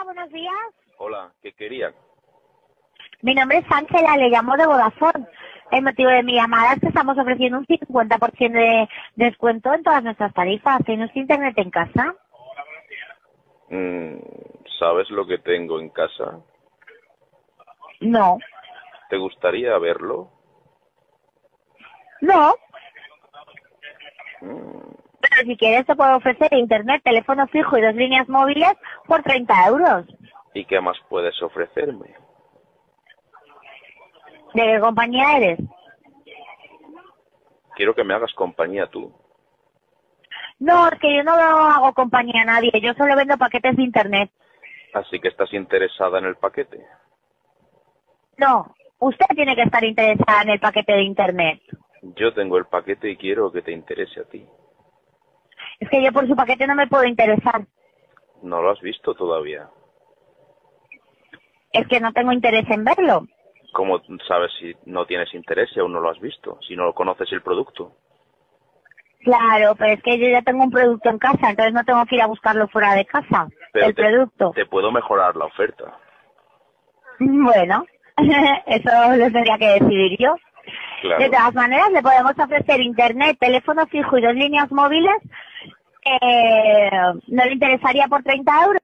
buenos días. Hola, ¿qué querían? Mi nombre es Ángela, le llamo de Vodafone. El motivo de mi llamada es que estamos ofreciendo un 50% de descuento en todas nuestras tarifas. ¿Tiene usted internet en casa? ¿Sabes lo que tengo en casa? No. ¿Te gustaría verlo? No. Mm, Pero si quieres te puedo ofrecer internet, teléfono fijo y 2 líneas móviles por 30 euros. ¿Y qué más puedes ofrecerme? ¿De qué compañía eres? Quiero que me hagas compañía tú. No, es que yo no hago compañía a nadie. Yo solo vendo paquetes de internet. Así que estás interesada en el paquete. No. Usted tiene que estar interesada en el paquete de internet. Yo tengo el paquete y quiero que te interese a ti. Es que yo por su paquete no me puedo interesar. ¿No lo has visto todavía? Es que no tengo interés en verlo. ¿Cómo sabes si no tienes interés si aún no lo has visto? Si no conoces el producto. Claro, pero es que yo ya tengo un producto en casa, entonces no tengo que ir a buscarlo fuera de casa, Pero el producto. te puedo mejorar la oferta. Bueno, eso lo tendría que decidir yo. Claro. De todas maneras, le podemos ofrecer internet, teléfono fijo y 2 líneas móviles. ¿No le interesaría por 30 euros?